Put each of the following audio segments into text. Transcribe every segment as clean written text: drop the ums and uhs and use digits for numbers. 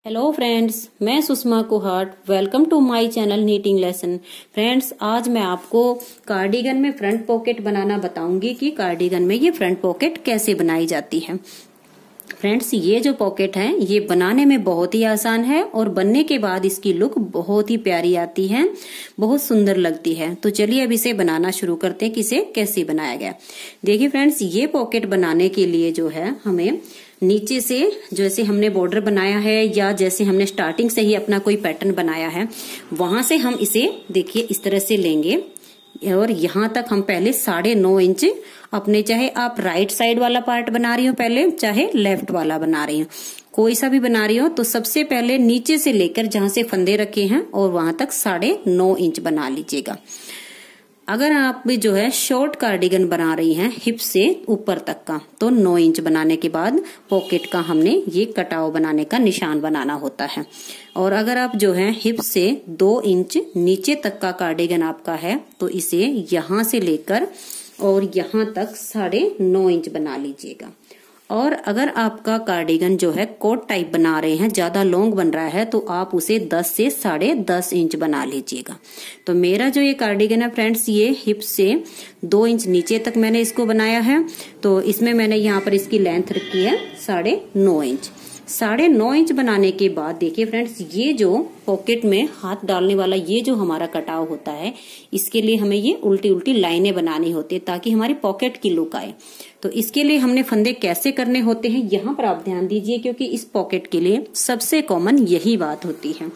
Hello friends, मैं Sushma Kuhat. Welcome to my channel knitting lesson. Friends, आज मैं आपको कार्डिगन में फ्रंट पॉकेट बनाना बताऊंगी कि कार्डिगन में ये फ्रंट पॉकेट कैसे बनाई जाती है। फ्रेंड्स, ये जो पॉकेट है ये बनाने में बहुत ही आसान है और बनने के बाद इसकी लुक बहुत ही प्यारी आती है, बहुत सुंदर लगती है। तो चलिए अब इसे बनाना शुरू करते हैं कि इसे कैसे बनाया गया। देखिए फ्रेंड्स, ये पॉकेट बनाने के लिए जो है हमें नीचे से जैसे हमने बॉर्डर बनाया है या जैसे हमने स्टार्टिंग से ही अपना कोई पैटर्न बनाया है वहां से हम इसे देखिए इस तरह से लेंगे और यहाँ तक हम पहले 9.5 इंच अपने, चाहे आप राइट साइड वाला पार्ट बना रही हो पहले, चाहे लेफ्ट वाला बना रही हो, कोई सा भी बना रही हो, तो सबसे पहले नीचे से लेकर जहां से फंदे रखे हैं और वहां तक 9.5 इंच बना लीजिएगा। अगर आप भी जो है शॉर्ट कार्डिगन बना रही हैं हिप से ऊपर तक का, तो 9 इंच बनाने के बाद पॉकेट का हमने ये कटाव बनाने का निशान बनाना होता है। और अगर आप जो है हिप से 2 इंच नीचे तक का कार्डिगन आपका है तो इसे यहां से लेकर और यहां तक 9.5 इंच बना लीजिएगा। और अगर आपका कार्डिगन जो है कोट टाइप बना रहे हैं, ज्यादा लॉन्ग बन रहा है, तो आप उसे 10 से 10.5 इंच बना लीजिएगा। तो मेरा जो ये कार्डिगन है फ्रेंड्स, ये हिप से 2 इंच नीचे तक मैंने इसको बनाया है। तो इसमें मैंने यहाँ पर इसकी लेंथ रखी है 9.5 इंच। 9.5 इंच बनाने के बाद देखिए फ्रेंड्स, ये जो पॉकेट में हाथ डालने वाला ये जो हमारा कटाव होता है, इसके लिए हमें ये उल्टी उल्टी लाइनें बनानी होती है ताकि हमारी पॉकेट की लुक आए। तो इसके लिए हमने फंदे कैसे करने होते हैं यहाँ पर आप ध्यान दीजिए, क्योंकि इस पॉकेट के लिए सबसे कॉमन यही बात होती है।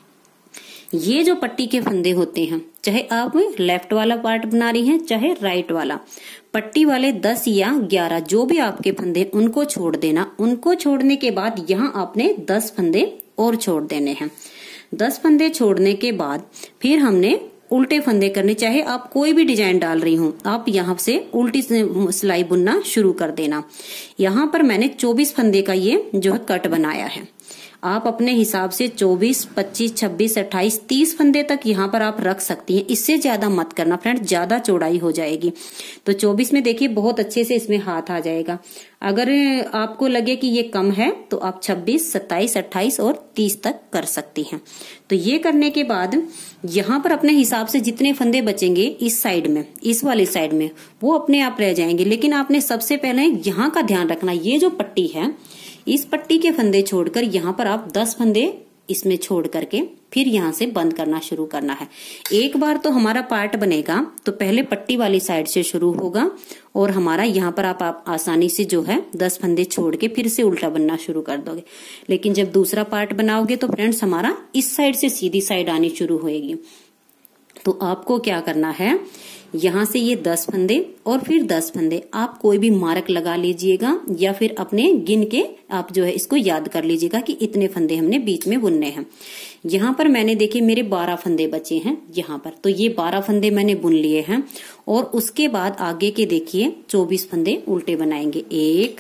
ये जो पट्टी के फंदे होते हैं, चाहे आप लेफ्ट वाला पार्ट बना रही हैं चाहे राइट वाला, पट्टी वाले 10 या 11 जो भी आपके फंदे उनको छोड़ देना। उनको छोड़ने के बाद यहाँ आपने 10 फंदे और छोड़ देने हैं। 10 फंदे छोड़ने के बाद फिर हमने उल्टे फंदे करने, चाहे आप कोई भी डिजाइन डाल रही हूं, आप यहाँ से उल्टी सिलाई बुनना शुरू कर देना। यहाँ पर मैंने 24 फंदे का ये जो है कट बनाया है। आप अपने हिसाब से 24, 25, 26, 28, 30 फंदे तक यहाँ पर आप रख सकती हैं। इससे ज्यादा मत करना फ्रेंड्स, ज्यादा चौड़ाई हो जाएगी। तो 24 में देखिए बहुत अच्छे से इसमें हाथ आ जाएगा। अगर आपको लगे कि ये कम है तो आप 26, 27, 28 और 30 तक कर सकती हैं। तो ये करने के बाद यहाँ पर अपने हिसाब से जितने फंदे बचेंगे इस साइड में, इस वाली साइड में, वो अपने आप रह जाएंगे। लेकिन आपने सबसे पहले यहाँ का ध्यान रखना, ये जो पट्टी है इस पट्टी के फंदे छोड़कर यहाँ पर आप 10 फंदे इसमें छोड़ करके फिर यहाँ से बंद करना शुरू करना है। एक बार तो हमारा पार्ट बनेगा तो पहले पट्टी वाली साइड से शुरू होगा और हमारा यहाँ पर आप आसानी से जो है 10 फंदे छोड़ के फिर से उल्टा बनना शुरू कर दोगे। लेकिन जब दूसरा पार्ट बनाओगे तो फ्रेंड्स हमारा इस साइड से सीधी साइड आनी शुरू होएगी। तो आपको क्या करना है, यहाँ से ये 10 फंदे और फिर 10 फंदे आप कोई भी मार्क लगा लीजिएगा या फिर अपने गिन के आप जो है इसको याद कर लीजिएगा कि इतने फंदे हमने बीच में बुनने हैं। यहाँ पर मैंने देखिए मेरे 12 फंदे बचे हैं यहाँ पर, तो ये 12 फंदे मैंने बुन लिए हैं। और उसके बाद आगे के देखिए 24 फंदे उल्टे बनाएंगे। 1,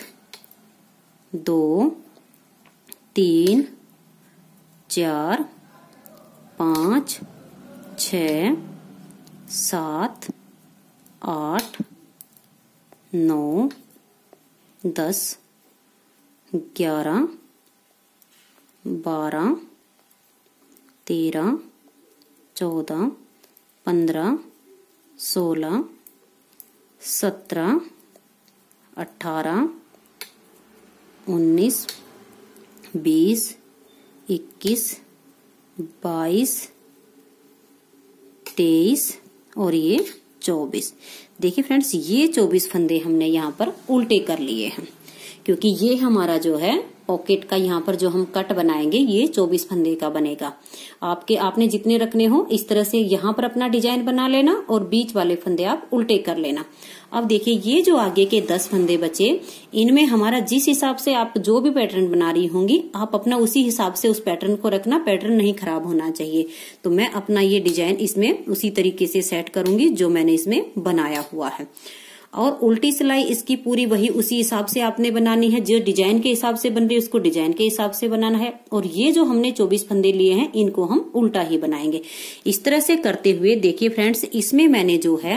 2, 3, 4, 5, 6, 7, 8, 9, 10, 11, 12, 13, 14, 15, 16, 17, 18, 19, 20, 21, 22, 23 और ये 24। देखिए फ्रेंड्स, ये 24 फंदे हमने यहाँ पर उल्टे कर लिए हैं, क्योंकि ये हमारा जो है पॉकेट का यहाँ पर जो हम कट बनाएंगे ये 24 फंदे का बनेगा। आपने जितने रखने हो इस तरह से यहाँ पर अपना डिजाइन बना लेना और बीच वाले फंदे आप उल्टे कर लेना। अब देखिए ये जो आगे के 10 फंदे बचे, इनमें हमारा जिस हिसाब से आप जो भी पैटर्न बना रही होंगी आप अपना उसी हिसाब से उस पैटर्न को रखना, पैटर्न नहीं खराब होना चाहिए। तो मैं अपना ये डिजाइन इसमें उसी तरीके से सेट करूंगी जो मैंने इसमें बनाया हुआ है। और उल्टी सिलाई इसकी पूरी वही उसी हिसाब से आपने बनानी है, जो डिजाइन के हिसाब से बन रही है उसको डिजाइन के हिसाब से बनाना है। और ये जो हमने 24 फंदे लिए हैं इनको हम उल्टा ही बनाएंगे। इस तरह से करते हुए देखिए फ्रेंड्स, इसमें मैंने जो है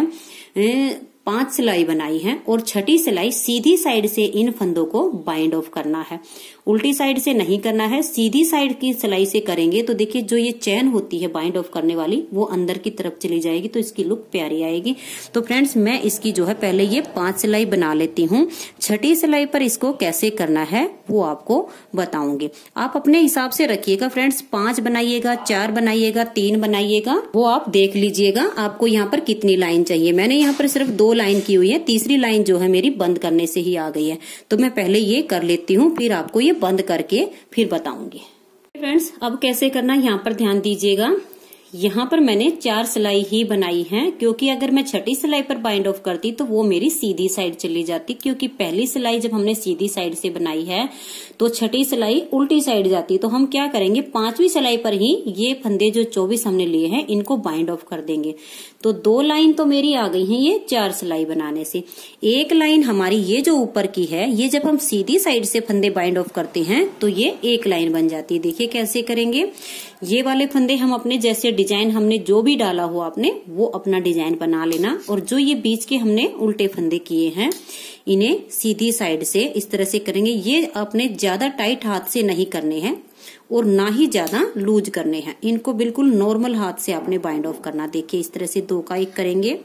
5 सिलाई बनाई है और छठी सिलाई सीधी साइड से इन फंदों को बाइंड ऑफ करना है। उल्टी साइड से नहीं करना है, सीधी साइड की सिलाई से करेंगे तो देखिए जो ये चैन होती है बाइंड ऑफ करने वाली वो अंदर की तरफ चली जाएगी, तो इसकी लुक प्यारी आएगी। तो फ्रेंड्स मैं इसकी जो है पहले ये 5 सिलाई बना लेती हूँ। छठी सिलाई पर इसको कैसे करना है वो आपको बताऊंगी। आप अपने हिसाब से रखिएगा फ्रेंड्स, 5 बनाइएगा, 4 बनाइएगा, 3 बनाइएगा, वो आप देख लीजिएगा आपको यहाँ पर कितनी लाइन चाहिए। मैंने यहाँ पर सिर्फ 2 लाइन की हुई है, तीसरी लाइन जो है मेरी बंद करने से ही आ गई है, तो मैं पहले ये कर लेती हूँ, फिर आपको ये बंद करके फिर बताऊंगी। फ्रेंड्स अब कैसे करना यहाँ पर ध्यान दीजिएगा। यहाँ पर मैंने 4 सिलाई ही बनाई है, क्योंकि अगर मैं छठी सिलाई पर बाइंड ऑफ करती तो वो मेरी सीधी साइड चली जाती, क्योंकि पहली सिलाई जब हमने सीधी साइड से बनाई है तो छठी सिलाई उल्टी साइड जाती। तो हम क्या करेंगे, 5वीं सिलाई पर ही ये फंदे जो 24 हमने लिए हैं इनको बाइंड ऑफ कर देंगे। तो 2 लाइन तो मेरी आ गई है ये 4 सिलाई बनाने से। एक लाइन हमारी ये जो ऊपर की है, ये जब हम सीधी साइड से फंदे बाइंड ऑफ करते हैं तो ये एक लाइन बन जाती है। देखिए कैसे करेंगे, ये वाले फंदे हम अपने जैसे डिजाइन हमने जो भी डाला हो आपने वो अपना डिजाइन बना लेना, और जो ये बीच के हमने उल्टे फंदे किए हैं इन्हें सीधी साइड से इस तरह से करेंगे। ये आपने ज्यादा टाइट हाथ से नहीं करने हैं और ना ही ज्यादा लूज करने हैं, इनको बिल्कुल नॉर्मल हाथ से आपने बाइंड ऑफ करना। देखिए इस तरह से 2 का 1 करेंगे,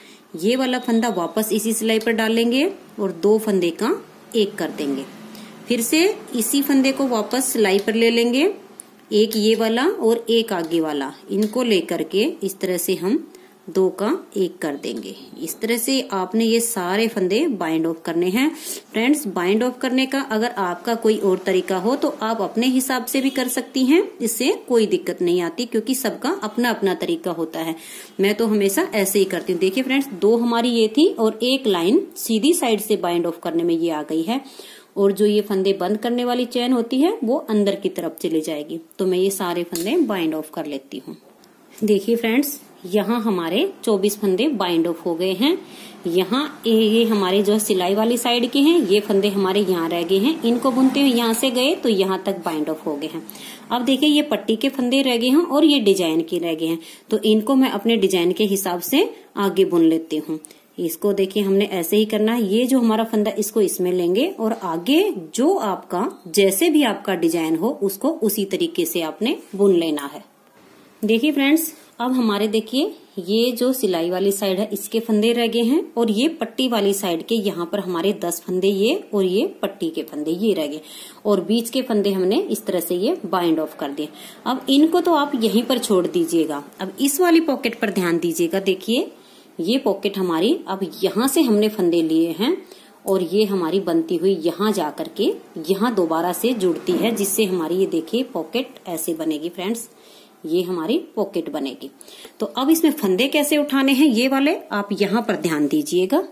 ये वाला फंदा वापस इसी सिलाई पर डालेंगे और 2 फंदे का 1 कर देंगे। फिर से इसी फंदे को वापस सिलाई पर ले लेंगे, एक ये वाला और एक आगे वाला, इनको लेकर के इस तरह से हम 2 का 1 कर देंगे। इस तरह से आपने ये सारे फंदे बाइंड ऑफ करने हैं। फ्रेंड्स बाइंड ऑफ करने का अगर आपका कोई और तरीका हो तो आप अपने हिसाब से भी कर सकती हैं, इससे कोई दिक्कत नहीं आती, क्योंकि सबका अपना अपना तरीका होता है। मैं तो हमेशा ऐसे ही करती हूँ। देखिए फ्रेंड्स 2 हमारी ये थी और एक लाइन सीधी साइड से बाइंड ऑफ करने में ये आ गई है, और जो ये फंदे बंद करने वाली चैन होती है वो अंदर की तरफ चली जाएगी। तो मैं ये सारे फंदे बाइंड ऑफ कर लेती हूँ। देखिए फ्रेंड्स यहाँ हमारे 24 फंदे बाइंड ऑफ हो गए हैं। यहाँ ये हमारे जो सिलाई वाली साइड के हैं, ये फंदे हमारे यहाँ रह गए हैं, इनको बुनते हुए यहाँ से गए तो यहाँ तक बाइंड ऑफ हो गए हैं। अब देखिए ये पट्टी के फंदे रह गए हैं और ये डिजाइन के रह गए हैं, तो इनको मैं अपने डिजाइन के हिसाब से आगे बुन लेती हूँ। इसको देखिए हमने ऐसे ही करना है, ये जो हमारा फंदा इसको इसमें लेंगे और आगे जो आपका जैसे भी आपका डिजाइन हो उसको उसी तरीके से आपने बुन लेना है। देखिए फ्रेंड्स अब हमारे देखिए ये जो सिलाई वाली साइड है इसके फंदे रह गए हैं, और ये पट्टी वाली साइड के यहाँ पर हमारे 10 फंदे ये और ये पट्टी के फंदे ये रह गए, और बीच के फंदे हमने इस तरह से ये बाइंड ऑफ कर दिए। अब इनको तो आप यहीं पर छोड़ दीजिएगा। अब इस वाली पॉकेट पर ध्यान दीजिएगा। देखिए ये पॉकेट हमारी अब यहाँ से हमने फंदे लिए हैं और ये हमारी बनती हुई यहाँ जाकर के यहाँ दोबारा से जुड़ती है, जिससे हमारी ये देखिए पॉकेट ऐसे बनेगी। फ्रेंड्स ये हमारी पॉकेट बनेगी। तो अब इसमें फंदे कैसे उठाने हैं ये वाले आप यहाँ पर ध्यान दीजिएगा।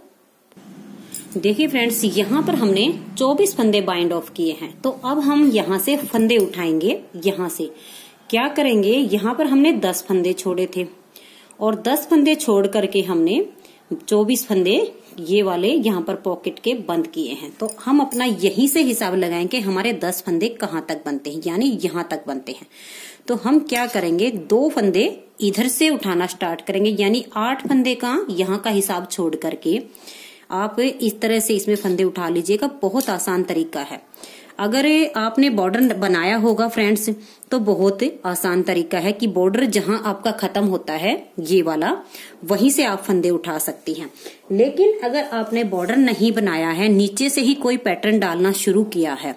देखिए फ्रेंड्स यहाँ पर हमने 24 फंदे बाइंड ऑफ किए हैं, तो अब हम यहाँ से फंदे उठाएंगे। यहाँ से क्या करेंगे, यहाँ पर हमने 10 फंदे छोड़े थे और 10 फंदे छोड़ करके हमने 24 फंदे ये वाले यहाँ पर पॉकेट के बंद किए हैं। तो हम अपना यहीं से हिसाब लगाएंगे हमारे 10 फंदे कहाँ तक बनते हैं, यानी यहाँ तक बनते हैं। तो हम क्या करेंगे, 2 फंदे इधर से उठाना स्टार्ट करेंगे, यानी 8 फंदे का यहाँ का हिसाब छोड़ करके आप इस तरह से इसमें फंदे उठा लीजिएगा। बहुत आसान तरीका है। अगर आपने बॉर्डर बनाया होगा फ्रेंड्स तो बहुत आसान तरीका है कि बॉर्डर जहां आपका खत्म होता है ये वाला, वहीं से आप फंदे उठा सकती हैं। लेकिन अगर आपने बॉर्डर नहीं बनाया है, नीचे से ही कोई पैटर्न डालना शुरू किया है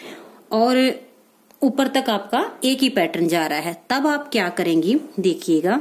और ऊपर तक आपका एक ही पैटर्न जा रहा है, तब आप क्या करेंगी देखिएगा।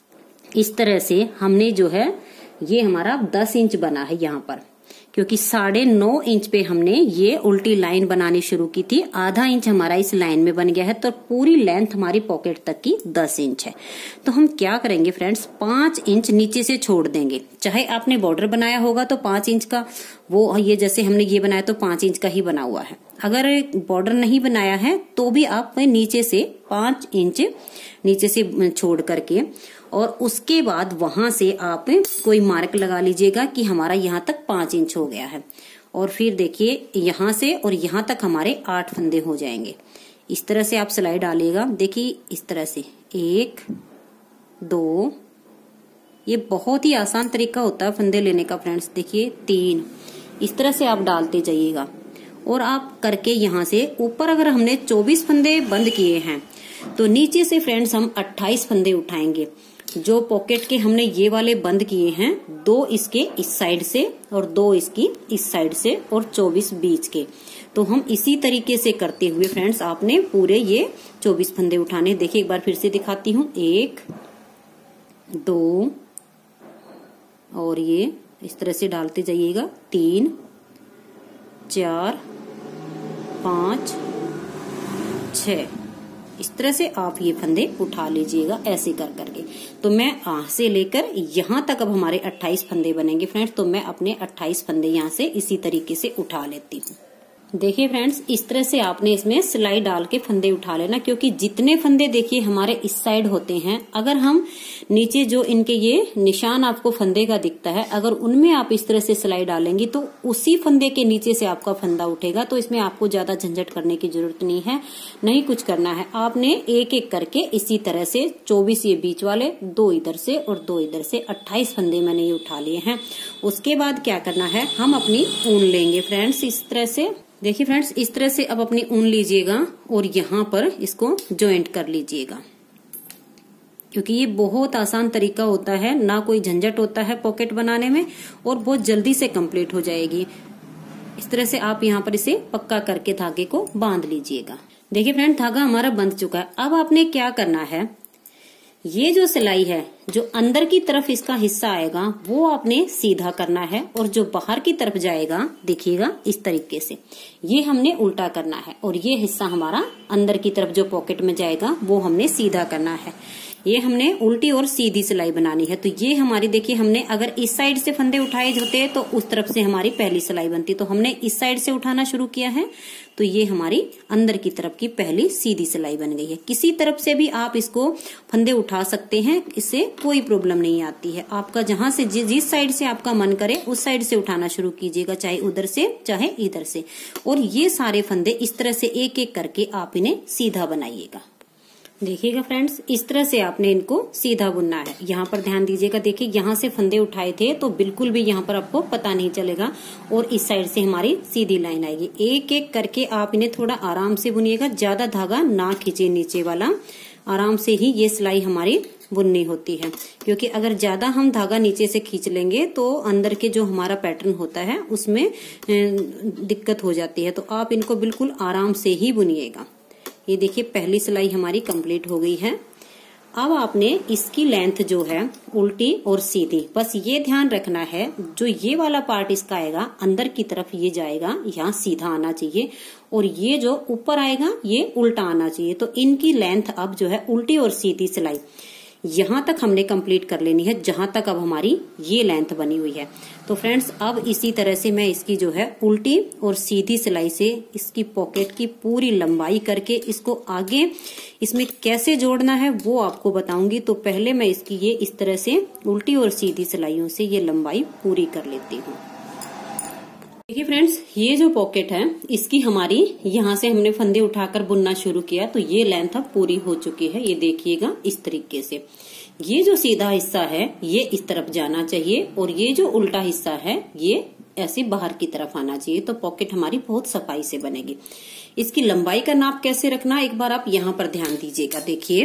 इस तरह से हमने जो है ये हमारा 10 इंच बना है यहाँ पर, क्योंकि 9.5 इंच पे हमने ये उल्टी लाइन बनानी शुरू की थी। आधा इंच हमारा इस लाइन में बन गया है, तो पूरी लेंथ हमारी पॉकेट तक की 10 इंच है। तो हम क्या करेंगे फ्रेंड्स, 5 इंच नीचे से छोड़ देंगे। चाहे आपने बॉर्डर बनाया होगा तो 5 इंच का वो, ये जैसे हमने ये बनाया तो 5 इंच का ही बना हुआ है। अगर बॉर्डर नहीं बनाया है तो भी आप नीचे से 5 इंच नीचे से छोड़ करके और उसके बाद वहां से आप कोई मार्क लगा लीजिएगा कि हमारा यहाँ तक 5 इंच हो गया है। और फिर देखिए यहाँ से और यहाँ तक हमारे 8 फंदे हो जाएंगे। इस तरह से आप सिलाई डालिएगा। देखिए इस तरह से 1 2, ये बहुत ही आसान तरीका होता है फंदे लेने का फ्रेंड्स। देखिए 3, इस तरह से आप डालते जाइएगा और आप करके यहाँ से ऊपर अगर हमने 24 फंदे बंद किए हैं तो नीचे से फ्रेंड्स हम 28 फंदे उठाएंगे। जो पॉकेट के हमने ये वाले बंद किए हैं, 2 इसके इस साइड से और 2 इसकी इस साइड से और 24 बीच के, तो हम इसी तरीके से करते हुए फ्रेंड्स आपने पूरे ये 24 फंदे उठाने। देखिए एक बार फिर से दिखाती हूँ, 1 2 और ये इस तरह से डालते जाइएगा, 3 4 5 6, इस तरह से आप ये फंदे उठा लीजिएगा ऐसे कर करके। तो मैं यहाँ से लेकर यहाँ तक अब हमारे 28 फंदे बनेंगे फ्रेंड्स। तो मैं अपने 28 फंदे यहाँ से इसी तरीके से उठा लेती हूँ। देखिए फ्रेंड्स, इस तरह से आपने इसमें सिलाई डाल के फंदे उठा लेना, क्योंकि जितने फंदे देखिए हमारे इस साइड होते हैं, अगर हम नीचे जो इनके ये निशान आपको फंदे का दिखता है, अगर उनमें आप इस तरह से सिलाई डालेंगी तो उसी फंदे के नीचे से आपका फंदा उठेगा। तो इसमें आपको ज्यादा झंझट करने की जरूरत नहीं है, नहीं कुछ करना है। आपने एक एक करके इसी तरह से 24 ये बीच वाले, 2 इधर से और 2 इधर से, 28 फंदे मैंने ये उठा लिए हैं। उसके बाद क्या करना है, हम अपनी ऊन लेंगे फ्रेंड्स इस तरह से। देखिए फ्रेंड्स, इस तरह से अब अपनी ऊन लीजिएगा और यहाँ पर इसको ज्वाइंट कर लीजिएगा, क्योंकि ये बहुत आसान तरीका होता है, ना कोई झंझट होता है पॉकेट बनाने में और बहुत जल्दी से कंप्लीट हो जाएगी। इस तरह से आप यहाँ पर इसे पक्का करके धागे को बांध लीजिएगा। देखिए फ्रेंड, धागा हमारा बंध चुका है। अब आपने क्या करना है, ये जो सिलाई है, जो अंदर की तरफ इसका हिस्सा आएगा वो आपने सीधा करना है, और जो बाहर की तरफ जाएगा देखिएगा इस तरीके से, ये हमने उल्टा करना है। और ये हिस्सा हमारा अंदर की तरफ जो पॉकेट में जाएगा वो हमने सीधा करना है। ये हमने उल्टी और सीधी सिलाई बनानी है। तो ये हमारी देखिए, हमने अगर इस साइड से फंदे उठाए होते तो उस तरफ से हमारी पहली सिलाई बनती, तो हमने इस साइड से उठाना शुरू किया है, तो ये हमारी अंदर की तरफ की पहली सीधी सिलाई बन गई है। किसी तरफ से भी आप इसको फंदे उठा सकते हैं, इससे कोई प्रॉब्लम नहीं आती है। आपका जहां से जिस साइड से आपका मन करे उस साइड से उठाना शुरू कीजिएगा, चाहे उधर से चाहे इधर से। और ये सारे फंदे इस तरह से एक एक करके आप इन्हें सीधा बनाइएगा। देखिएगा फ्रेंड्स, इस तरह से आपने इनको सीधा बुनना है। यहाँ पर ध्यान दीजिएगा, देखिए यहाँ से फंदे उठाए थे तो बिल्कुल भी यहाँ पर आपको पता नहीं चलेगा, और इस साइड से हमारी सीधी लाइन आएगी। एक एक करके आप इन्हें थोड़ा आराम से बुनिएगा, ज्यादा धागा ना खींचे नीचे वाला, आराम से ही ये सिलाई हमारी बुननी होती है। क्योंकि अगर ज्यादा हम धागा नीचे से खींच लेंगे तो अंदर के जो हमारा पैटर्न होता है उसमें दिक्कत हो जाती है। तो आप इनको बिल्कुल आराम से ही बुनिएगा। ये देखिए पहली सिलाई हमारी कंप्लीट हो गई है। अब आपने इसकी लेंथ जो है उल्टी और सीधी, बस ये ध्यान रखना है, जो ये वाला पार्ट इसका आएगा अंदर की तरफ ये जाएगा, यहाँ सीधा आना चाहिए, और ये जो ऊपर आएगा ये उल्टा आना चाहिए। तो इनकी लेंथ अब जो है उल्टी और सीधी सिलाई यहाँ तक हमने कंप्लीट कर लेनी है, जहां तक अब हमारी ये लेंथ बनी हुई है। तो फ्रेंड्स, अब इसी तरह से मैं इसकी जो है उल्टी और सीधी सिलाई से इसकी पॉकेट की पूरी लंबाई करके इसको आगे इसमें कैसे जोड़ना है वो आपको बताऊंगी। तो पहले मैं इसकी ये इस तरह से उल्टी और सीधी सिलाइयों से ये लंबाई पूरी कर लेती हूँ। देखिए फ्रेंड्स, ये जो पॉकेट है इसकी हमारी यहाँ से हमने फंदे उठाकर बुनना शुरू किया, तो ये लेंथ अब पूरी हो चुकी है। ये देखिएगा इस तरीके से, ये जो सीधा हिस्सा है ये इस तरफ जाना चाहिए, और ये जो उल्टा हिस्सा है ये ऐसे बाहर की तरफ आना चाहिए। तो पॉकेट हमारी बहुत सफाई से बनेगी। इसकी लंबाई का नाप कैसे रखना, एक बार आप यहाँ पर ध्यान दीजिएगा। देखिए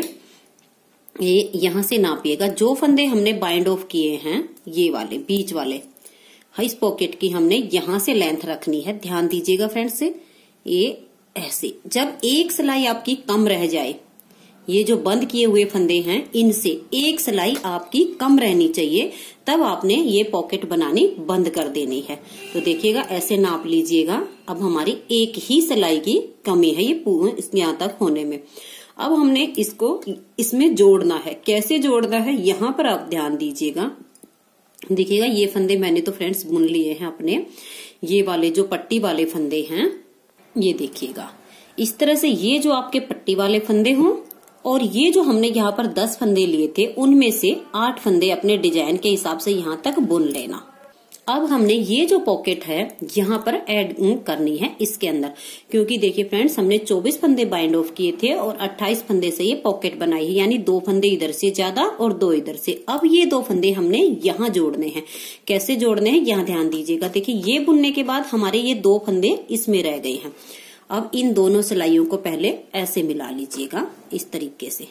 ये यहाँ से नापिएगा, जो फंदे हमने बाइंड ऑफ किए हैं ये वाले बीच वाले, इस पॉकेट की हमने यहां से लेंथ रखनी है। ध्यान दीजिएगा फ्रेंड्स, ये ऐसे जब एक सिलाई आपकी कम रह जाए, ये जो बंद किए हुए फंदे हैं इनसे एक सिलाई आपकी कम रहनी चाहिए, तब आपने ये पॉकेट बनानी बंद कर देनी है। तो देखिएगा ऐसे नाप लीजिएगा। अब हमारी एक ही सिलाई की कमी है ये यहाँ तक होने में। अब हमने इसको इसमें जोड़ना है। कैसे जोड़ना है यहाँ पर आप ध्यान दीजिएगा। देखिएगा ये फंदे मैंने तो फ्रेंड्स बुन लिए हैं अपने, ये वाले जो पट्टी वाले फंदे हैं, ये देखिएगा इस तरह से, ये जो आपके पट्टी वाले फंदे हों, और ये जो हमने यहाँ पर 10 फंदे लिए थे उनमें से 8 फंदे अपने डिजाइन के हिसाब से यहाँ तक बुन लेना। अब हमने ये जो पॉकेट है यहाँ पर ऐड करनी है इसके अंदर, क्योंकि देखिए फ्रेंड्स हमने 24 फंदे बाइंड ऑफ किए थे और 28 फंदे से ये पॉकेट बनाई है, यानी 2 फंदे इधर से ज्यादा और 2 इधर से। अब ये 2 फंदे हमने यहाँ जोड़ने हैं। कैसे जोड़ने हैं यहाँ ध्यान दीजिएगा। देखिए ये बुनने के बाद हमारे ये 2 फंदे इसमें रह गए हैं। अब इन दोनों सिलाइयों को पहले ऐसे मिला लीजिएगा इस तरीके से।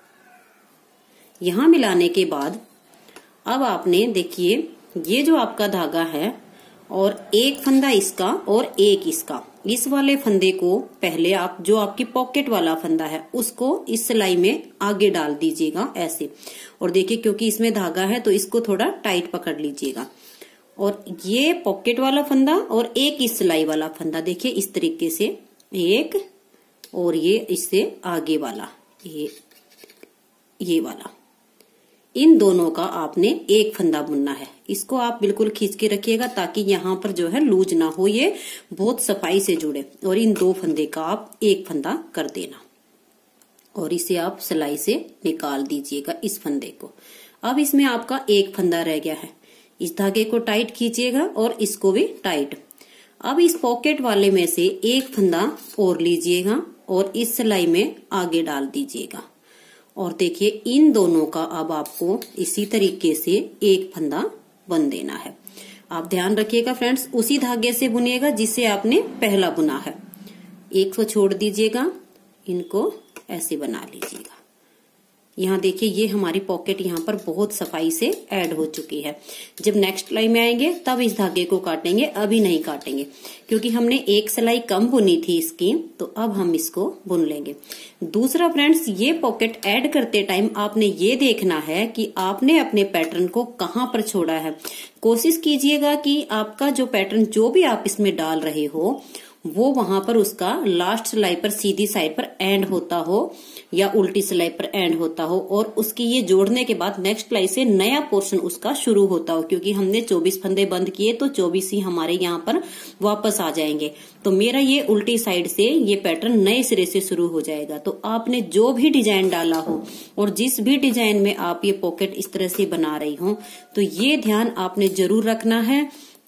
यहाँ मिलाने के बाद अब आपने देखिए ये जो आपका धागा है और एक फंदा इसका और एक इसका, इस वाले फंदे को पहले आप जो आपकी पॉकेट वाला फंदा है उसको इस सिलाई में आगे डाल दीजिएगा ऐसे। और देखिए क्योंकि इसमें धागा है तो इसको थोड़ा टाइट पकड़ लीजिएगा। और ये पॉकेट वाला फंदा और एक इस सिलाई वाला फंदा देखिए इस तरीके से एक, और ये इससे आगे वाला ये वाला, इन दोनों का आपने एक फंदा बुनना है। इसको आप बिल्कुल खींच के रखिएगा ताकि यहाँ पर जो है लूज ना हो, ये बहुत सफाई से जुड़े। और इन 2 फंदे का आप एक फंदा कर देना और इसे आप सिलाई से निकाल दीजिएगा इस फंदे को। अब इसमें आपका एक फंदा रह गया है। इस धागे को टाइट खींचिएगा और इसको भी टाइट। अब इस पॉकेट वाले में से एक फंदा और लीजिएगा और इस सिलाई में आगे डाल दीजिएगा। और देखिए इन दोनों का अब आपको इसी तरीके से एक फंदा बन देना है। आप ध्यान रखिएगा फ्रेंड्स, उसी धागे से बुनिएगा जिसे आपने पहला बुना है। एक को छोड़ दीजिएगा, इनको ऐसे बना लीजिएगा। यहाँ देखिए ये हमारी पॉकेट यहाँ पर बहुत सफाई से ऐड हो चुकी है। जब नेक्स्ट सिलाई में आएंगे तब इस धागे को काटेंगे, अभी नहीं काटेंगे क्योंकि हमने एक सिलाई कम बुनी थी इसकी, तो अब हम इसको बुन लेंगे। दूसरा फ्रेंड्स, ये पॉकेट ऐड करते टाइम आपने ये देखना है कि आपने अपने पैटर्न को कहाँ पर छोड़ा है। कोशिश कीजिएगा कि आपका जो पैटर्न जो भी आप इसमें डाल रहे हो वो वहां पर उसका लास्ट सिलाई पर सीधी साइड पर एंड होता हो या उल्टी सिलाई पर एंड होता हो, और उसकी ये जोड़ने के बाद नेक्स्ट सिलाई से नया पोर्शन उसका शुरू होता हो। क्योंकि हमने 24 फंदे बंद किए तो 24 ही हमारे यहाँ पर वापस आ जाएंगे। तो मेरा ये उल्टी साइड से ये पैटर्न नए सिरे से शुरू हो जाएगा। तो आपने जो भी डिजाइन डाला हो और जिस भी डिजाइन में आप ये पॉकेट इस तरह से बना रही हो, तो ये ध्यान आपने जरूर रखना है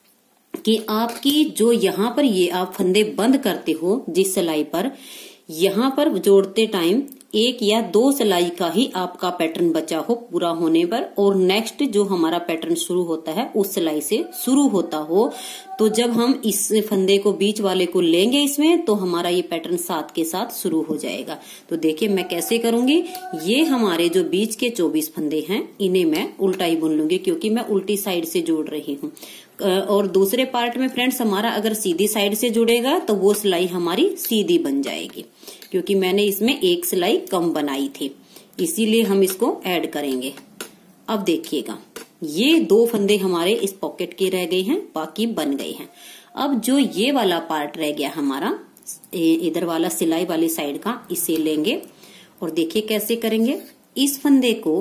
कि आपकी जो यहाँ पर ये आप फंदे बंद करते हो जिस सिलाई पर, यहाँ पर जोड़ते टाइम 1 या 2 सिलाई का ही आपका पैटर्न बचा हो पूरा होने पर, और नेक्स्ट जो हमारा पैटर्न शुरू होता है उस सिलाई से शुरू होता हो। तो जब हम इस फंदे को बीच वाले को लेंगे इसमें, तो हमारा ये पैटर्न साथ के साथ शुरू हो जाएगा। तो देखिए मैं कैसे करूंगी। ये हमारे जो बीच के 24 फंदे हैं इन्हें मैं उल्टा ही बुन लूंगी क्योंकि मैं उल्टी साइड से जोड़ रही हूँ। और दूसरे पार्ट में फ्रेंड्स हमारा अगर सीधी साइड से जुड़ेगा तो वो सिलाई हमारी सीधी बन जाएगी, क्योंकि मैंने इसमें एक सिलाई कम बनाई थी, इसीलिए हम इसको ऐड करेंगे। अब देखिएगा ये 2 फंदे हमारे इस पॉकेट के रह गए हैं, बाकी बन गए हैं। अब जो ये वाला पार्ट रह गया हमारा इधर वाला सिलाई वाली साइड का, इसे लेंगे और देखिए कैसे करेंगे। इस फंदे को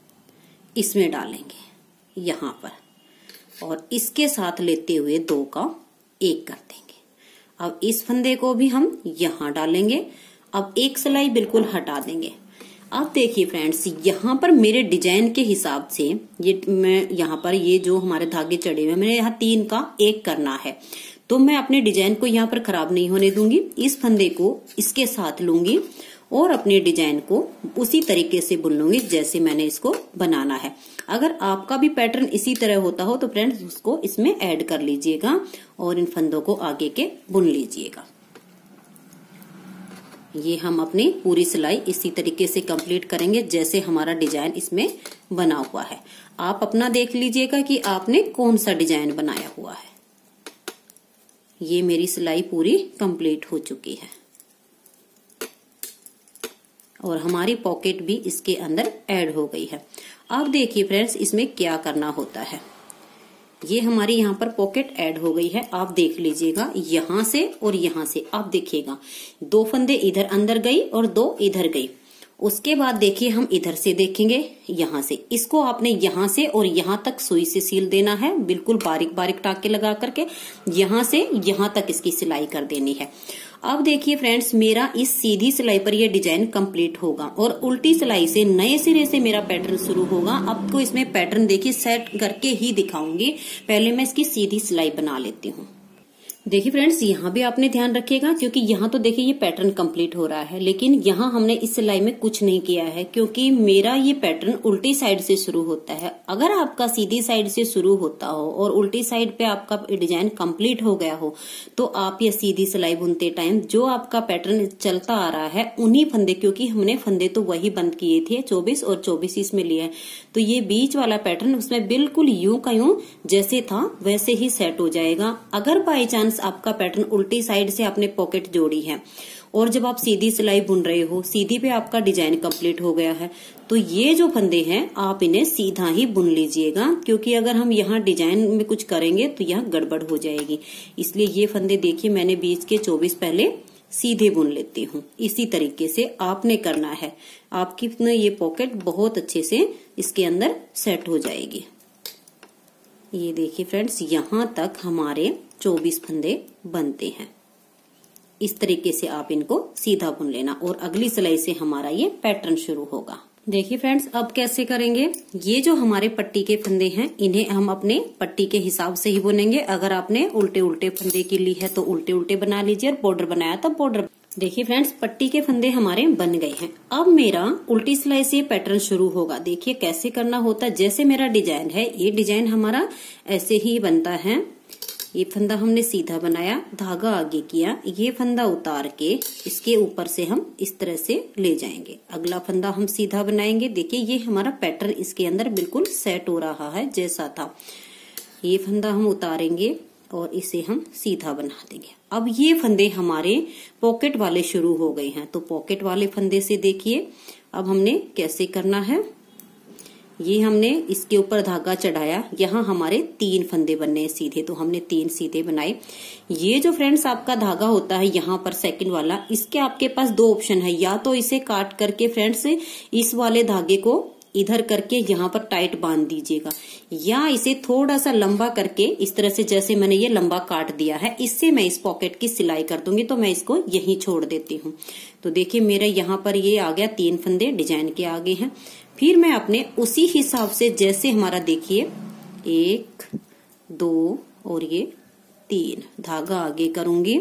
इसमें डालेंगे यहाँ पर और इसके साथ लेते हुए 2 का 1 कर देंगे। अब इस फंदे को भी हम यहाँ डालेंगे। अब एक सिलाई बिल्कुल हटा देंगे। अब देखिए फ्रेंड्स, यहाँ पर मेरे डिजाइन के हिसाब से ये मैं यहाँ पर ये जो हमारे धागे चढ़े हुए मैंने यहाँ 3 का 1 करना है, तो मैं अपने डिजाइन को यहाँ पर खराब नहीं होने दूंगी। इस फंदे को इसके साथ लूंगी और अपने डिजाइन को उसी तरीके से बुन लूंगी जैसे मैंने इसको बनाना है। अगर आपका भी पैटर्न इसी तरह होता हो तो फ्रेंड्स उसको इसमें ऐड कर लीजिएगा और इन फंदों को आगे के बुन लीजिएगा। ये हम अपनी पूरी सिलाई इसी तरीके से कंप्लीट करेंगे जैसे हमारा डिजाइन इसमें बना हुआ है। आप अपना देख लीजिएगा कि आपने कौन सा डिजाइन बनाया हुआ है। ये मेरी सिलाई पूरी कंप्लीट हो चुकी है और हमारी पॉकेट भी इसके अंदर ऐड हो गई है। अब देखिए फ्रेंड्स, इसमें क्या करना होता है। ये हमारी यहाँ पर पॉकेट ऐड हो गई है, आप देख लीजिएगा यहाँ से और यहाँ से। आप देखिएगा 2 फंदे इधर अंदर गई और 2 इधर गई। उसके बाद देखिए हम इधर से देखेंगे, यहाँ से इसको आपने यहाँ से और यहाँ तक सुई से सील देना है, बिल्कुल बारीक बारीक टाके लगा करके यहाँ से यहाँ तक इसकी सिलाई कर देनी है। अब देखिए फ्रेंड्स, मेरा इस सीधी सिलाई पर यह डिजाइन कंप्लीट होगा और उल्टी सिलाई से नए सिरे से मेरा पैटर्न शुरू होगा। आपको इसमें पैटर्न देखिए सेट करके ही दिखाऊंगी। पहले मैं इसकी सीधी सिलाई बना लेती हूँ। देखिए फ्रेंड्स, यहाँ भी आपने ध्यान रखिएगा क्योंकि यहाँ तो देखिए ये पैटर्न कंप्लीट हो रहा है, लेकिन यहाँ हमने इस सिलाई में कुछ नहीं किया है क्योंकि मेरा ये पैटर्न उल्टी साइड से शुरू होता है। अगर आपका सीधी साइड से शुरू होता हो और उल्टी साइड पे आपका डिजाइन कंप्लीट हो गया हो तो आप ये सीधी सिलाई बुनते टाइम जो आपका पैटर्न चलता आ रहा है उन्हीं फंदे, क्योंकि हमने फंदे तो वही बंद किए थे 24 और 24 इसमें लिए, तो ये बीच वाला पैटर्न उसमें बिल्कुल यूं का यूं जैसे था वैसे ही सेट हो जाएगा। अगर बाई चांस आपका पैटर्न उल्टी साइड से आपने पॉकेट जोड़ी है और जब आप सीधी सिलाई बुन रहे हो, सीधी पे आपका डिजाइन कंप्लीट हो गया है, तो ये जो फंदे हैं आप इन्हें सीधा ही बुन लीजिएगा, क्योंकि अगर हम यहाँ डिजाइन में कुछ करेंगे तो यहाँ गड़बड़ हो जाएगी। इसलिए ये फंदे देखिए मैंने बीच के 24 पहले सीधे बुन लेती हूँ। इसी तरीके से आपने करना है, आपकी ये पॉकेट बहुत अच्छे से इसके अंदर सेट हो जाएगी। ये देखिए फ्रेंड्स, यहाँ तक हमारे 24 फंदे बनते हैं। इस तरीके से आप इनको सीधा बुन लेना और अगली सिलाई से हमारा ये पैटर्न शुरू होगा। देखिए फ्रेंड्स, अब कैसे करेंगे, ये जो हमारे पट्टी के फंदे हैं इन्हें हम अपने पट्टी के हिसाब से ही बुनेंगे। अगर आपने उल्टे उल्टे फंदे की ली है तो उल्टे उल्टे बना लीजिए और बॉर्डर बनाया तो बॉर्डर। देखिए फ्रेंड्स, पट्टी के फंदे हमारे बन गए हैं। अब मेरा उल्टी सिलाई से पैटर्न शुरू होगा। देखिए कैसे करना होता है, जैसे मेरा डिजाइन है ये डिजाइन हमारा ऐसे ही बनता है। ये फंदा हमने सीधा बनाया, धागा आगे किया, ये फंदा उतार के इसके ऊपर से हम इस तरह से ले जाएंगे। अगला फंदा हम सीधा बनाएंगे। देखिए ये हमारा पैटर्न इसके अंदर बिल्कुल सेट हो रहा है जैसा था। ये फंदा हम उतारेंगे और इसे हम सीधा बना देंगे। अब ये फंदे हमारे पॉकेट वाले शुरू हो गए हैं, तो पॉकेट वाले फंदे से देखिए अब हमने कैसे करना है। ये हमने इसके ऊपर धागा चढ़ाया, यहाँ हमारे 3 फंदे बनने हैं सीधे, तो हमने 3 सीधे बनाए। ये जो फ्रेंड्स आपका धागा होता है यहाँ पर सेकंड वाला, इसके आपके पास 2 ऑप्शन है, या तो इसे काट करके फ्रेंड्स इस वाले धागे को इधर करके यहाँ पर टाइट बांध दीजिएगा, या इसे थोड़ा सा लंबा करके इस तरह से, जैसे मैंने ये लंबा काट दिया है, इससे मैं इस पॉकेट की सिलाई कर दूंगी। तो मैं इसको यहीं छोड़ देती हूँ। तो देखिए मेरा यहाँ पर ये आ गया, 3 फंदे डिजाइन के आगे हैं। फिर मैं अपने उसी हिसाब से जैसे हमारा देखिए 1 2 और ये 3 धागा आगे करूंगी,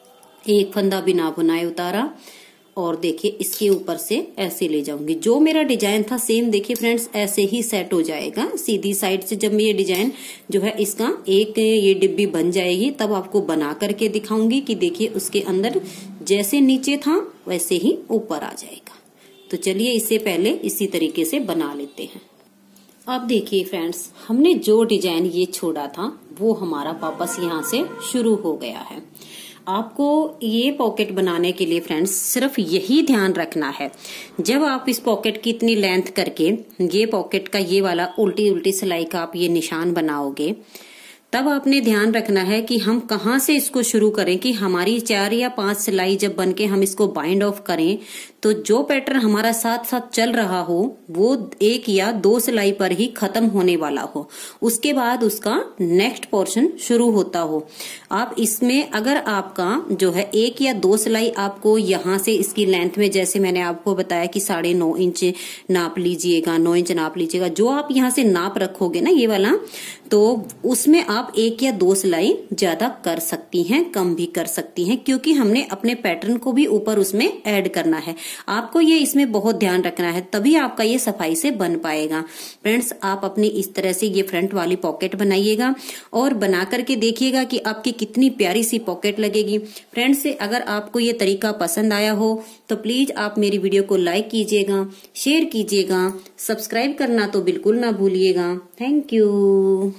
एक फंदा बिना बुनाए उतारा और देखिए इसके ऊपर से ऐसे ले जाऊंगी। जो मेरा डिजाइन था सेम देखिए फ्रेंड्स ऐसे ही सेट हो जाएगा। सीधी साइड से जब मैं ये डिजाइन जो है इसका एक ये डिब्बी बन जाएगी तब आपको बना करके दिखाऊंगी कि देखिए उसके अंदर जैसे नीचे था वैसे ही ऊपर आ जाएगा। तो चलिए इससे पहले इसी तरीके से बना लेते हैं। अब देखिए फ्रेंड्स, हमने जो डिजाइन ये छोड़ा था वो हमारा वापस यहाँ से शुरू हो गया है। आपको ये पॉकेट बनाने के लिए फ्रेंड्स सिर्फ यही ध्यान रखना है, जब आप इस पॉकेट की इतनी लेंथ करके ये पॉकेट का ये वाला उल्टी उल्टी सिलाई का आप ये निशान बनाओगे, तब आपने ध्यान रखना है कि हम कहाँ से इसको शुरू करें कि हमारी 4 या 5 सिलाई जब बनके हम इसको बाइंड ऑफ करें तो जो पैटर्न हमारा साथ साथ चल रहा हो वो 1 या 2 सिलाई पर ही खत्म होने वाला हो, उसके बाद उसका नेक्स्ट पोर्शन शुरू होता हो। आप इसमें अगर आपका जो है 1 या 2 सिलाई आपको यहाँ से इसकी लेंथ में, जैसे मैंने आपको बताया कि 9.5 इंच नाप लीजिएगा, 9 इंच नाप लीजिएगा, जो आप यहाँ से नाप रखोगे ना ये वाला, तो उसमें आप 1 या 2 सिलाई ज्यादा कर सकती हैं, कम भी कर सकती हैं, क्योंकि हमने अपने पैटर्न को भी ऊपर उसमें ऐड करना है। आपको ये इसमें बहुत ध्यान रखना है, तभी आपका ये सफाई से बन पाएगा। फ्रेंड्स आप अपनी इस तरह से ये फ्रंट वाली पॉकेट बनाइएगा और बना करके देखिएगा कि आपकी कितनी प्यारी सी पॉकेट लगेगी। फ्रेंड्स अगर आपको ये तरीका पसंद आया हो तो प्लीज आप मेरी वीडियो को लाइक कीजिएगा, शेयर कीजिएगा, सब्सक्राइब करना तो बिल्कुल ना भूलिएगा। Thank you.